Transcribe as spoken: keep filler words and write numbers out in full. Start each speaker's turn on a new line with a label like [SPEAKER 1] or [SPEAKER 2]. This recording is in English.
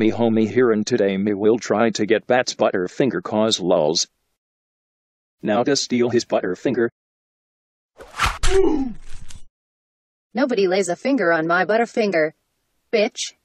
[SPEAKER 1] Me homie here, and today me will try to get Bat's Butterfinger cause lulz. Now to steal his Butterfinger.
[SPEAKER 2] Nobody lays a finger on my Butterfinger, bitch.